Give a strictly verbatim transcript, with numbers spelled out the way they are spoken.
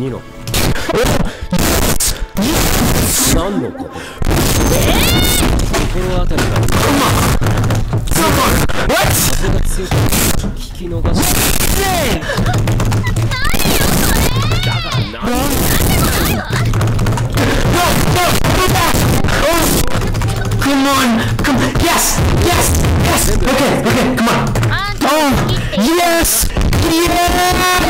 にの何のこと？心当たりが風が強く聞き逃してだから何でもないわ。 Come on! Come on! Yes! Yes! Yes! Okay! Okay! Come on! Oh! Yes! Yes!